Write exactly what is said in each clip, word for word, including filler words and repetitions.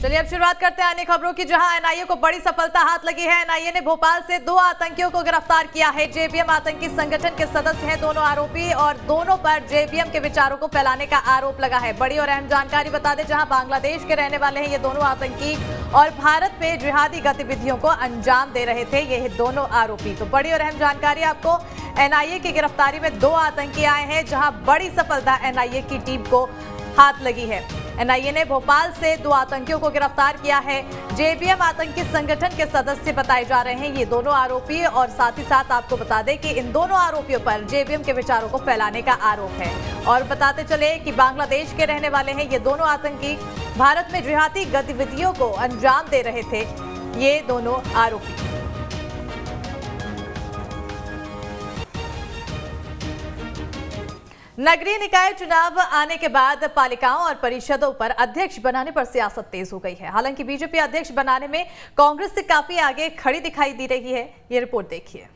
चलिए अब शुरुआत करते हैं अन्य खबरों की, जहां एनआईए को बड़ी सफलता हाथ लगी है। एनआईए ने भोपाल से दो आतंकियों को गिरफ्तार किया है। जेबीएम आतंकी संगठन के सदस्य हैं दोनों आरोपी और दोनों पर जेबीएम के विचारों को फैलाने का आरोप लगा है। बड़ी और अहम जानकारी बता दें, जहां बांग्लादेश के रहने वाले हैं ये दोनों आतंकी और भारत में जिहादी गतिविधियों को अंजाम दे रहे थे ये दोनों आरोपी। तो बड़ी और अहम जानकारी आपको, एनआईए की गिरफ्तारी में दो आतंकी आए हैं, जहां बड़ी सफलता एनआईए की टीम को हाथ लगी है। एनआईए ने भोपाल से दो आतंकियों को गिरफ्तार किया है। जेबीएम आतंकी संगठन के सदस्य बताए जा रहे हैं ये दोनों आरोपी, और साथ ही साथ आपको बता दें कि इन दोनों आरोपियों पर जेबीएम के विचारों को फैलाने का आरोप है। और बताते चले कि बांग्लादेश के रहने वाले हैं ये दोनों आतंकी, भारत में जिहादी गतिविधियों को अंजाम दे रहे थे ये दोनों आरोपी। नगरीय निकाय चुनाव आने के बाद पालिकाओं और परिषदों पर अध्यक्ष बनाने पर सियासत तेज हो गई है। हालांकि बीजेपी अध्यक्ष बनाने में कांग्रेस से काफी आगे खड़ी दिखाई दे रही है। ये रिपोर्ट देखिए।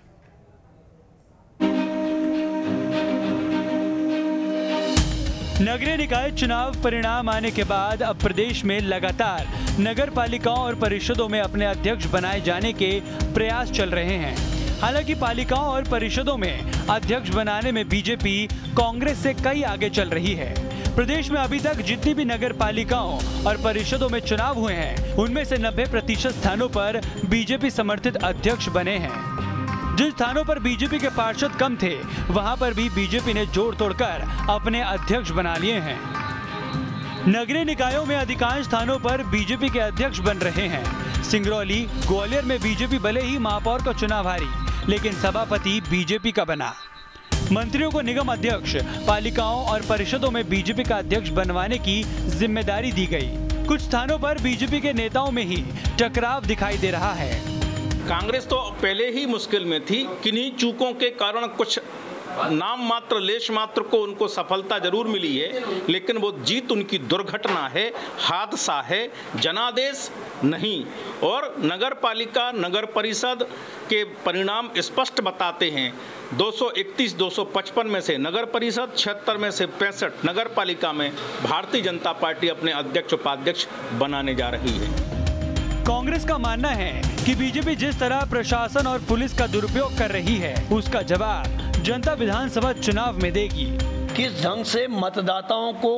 नगरीय निकाय चुनाव परिणाम आने के बाद अब प्रदेश में लगातार नगर पालिकाओं और परिषदों में अपने अध्यक्ष बनाए जाने के प्रयास चल रहे हैं। हालांकि पालिकाओं और परिषदों में अध्यक्ष बनाने में बीजेपी कांग्रेस से कई आगे चल रही है। प्रदेश में अभी तक जितनी भी नगर पालिकाओं और परिषदों में चुनाव हुए हैं, उनमें से नब्बे प्रतिशत स्थानों पर बीजेपी समर्थित अध्यक्ष बने हैं। जिन स्थानों पर बीजेपी के पार्षद कम थे, वहां पर भी बीजेपी ने जोड़ तोड़कर अपने अध्यक्ष बना लिए हैं। नगरीय निकायों में अधिकांश स्थानों पर बीजेपी के अध्यक्ष बन रहे हैं। सिंगरौली, ग्वालियर में बीजेपी भले ही महापौर का चुनाव हारी, लेकिन सभापति बीजेपी का बना। मंत्रियों को निगम अध्यक्ष, पालिकाओं और परिषदों में बीजेपी का अध्यक्ष बनवाने की जिम्मेदारी दी गई। कुछ स्थानों पर बीजेपी के नेताओं में ही टकराव दिखाई दे रहा है। कांग्रेस तो पहले ही मुश्किल में थी। किन्हीं चूकों के कारण कुछ नाम मात्र, लेश मात्र को उनको सफलता जरूर मिली है, लेकिन वो जीत उनकी दुर्घटना है, हादसा है, जनादेश नहीं। और नगर पालिका, नगर परिषद के परिणाम स्पष्ट बताते हैं। दो सौ इकतीस दो सौ पचपन में से नगर परिषद, छिहत्तर में से पैंसठ नगर पालिका में भारतीय जनता पार्टी अपने अध्यक्ष उपाध्यक्ष बनाने जा रही है। कांग्रेस का मानना है कि बीजेपी जिस तरह प्रशासन और पुलिस का दुरुपयोग कर रही है, उसका जवाब जनता विधानसभा चुनाव में देगी। किस ढंग से मतदाताओं को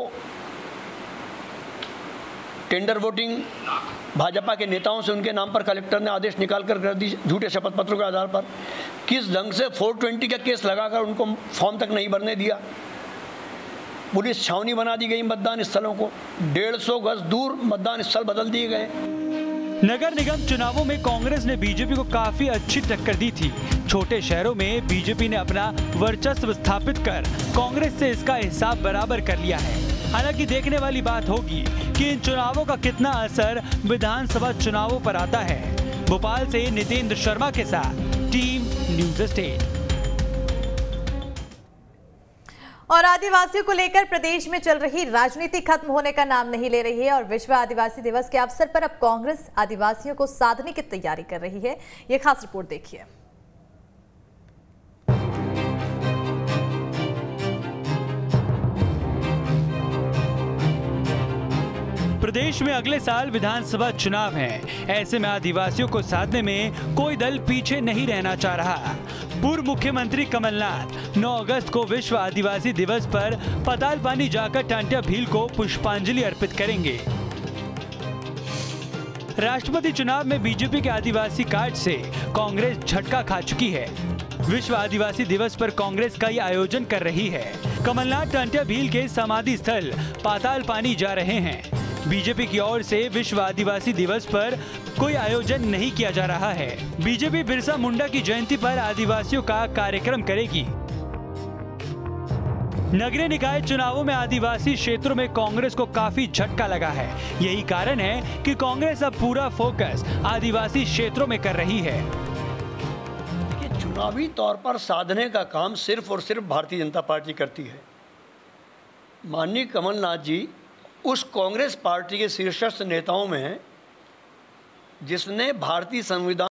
टेंडर वोटिंग भाजपा के नेताओं से उनके नाम पर कलेक्टर ने आदेश निकाल कर कर दी झूठे शपथ पत्रों के आधार पर, किस ढंग से चार सौ बीस का केस लगाकर उनको फॉर्म तक नहीं भरने दिया, पुलिस छावनी बना दी गई मतदान स्थलों को, डेढ़ सौ गज दूर मतदान स्थल बदल दिए गए। नगर निगम चुनावों में कांग्रेस ने बीजेपी को काफी अच्छी टक्कर दी थी। छोटे शहरों में बीजेपी ने अपना वर्चस्व स्थापित कर कांग्रेस से इसका हिसाब बराबर कर लिया है। हालांकि देखने वाली बात होगी कि इन चुनावों का कितना असर विधानसभा चुनावों पर आता है। भोपाल से नितेंद्र शर्मा के साथ टीम न्यूज स्टेट। और आदिवासियों को लेकर प्रदेश में चल रही राजनीति खत्म होने का नाम नहीं ले रही है, और विश्व आदिवासी दिवस के अवसर पर अब कांग्रेस आदिवासियों को साधने की तैयारी कर रही है। ये खास रिपोर्ट देखिए। प्रदेश में अगले साल विधानसभा चुनाव हैं। ऐसे में आदिवासियों को साधने में कोई दल पीछे नहीं रहना चाह रहा। पूर्व मुख्यमंत्री कमलनाथ नौ अगस्त को विश्व आदिवासी दिवस पर पतालपानी जाकर टांटिया भील को पुष्पांजलि अर्पित करेंगे। राष्ट्रपति चुनाव में बीजेपी के आदिवासी कार्ड से कांग्रेस झटका खा चुकी है। विश्व आदिवासी दिवस पर कांग्रेस कई आयोजन कर रही है। कमलनाथ टांटिया भील के समाधि स्थल पातालपानी जा रहे हैं। बीजेपी की ओर से विश्व आदिवासी दिवस पर कोई आयोजन नहीं किया जा रहा है। बीजेपी बिरसा मुंडा की जयंती पर आदिवासियों का कार्यक्रम करेगी। नगरीय निकाय चुनावों में आदिवासी क्षेत्रों में कांग्रेस को काफी झटका लगा है। यही कारण है कि कांग्रेस अब पूरा फोकस आदिवासी क्षेत्रों में कर रही है। चुनावी तौर पर साधने का काम सिर्फ और सिर्फ भारतीय जनता पार्टी करती है। माननीय कमलनाथ जी उस कांग्रेस पार्टी के शीर्षस्थ नेताओं में हैं जिसने भारतीय संविधान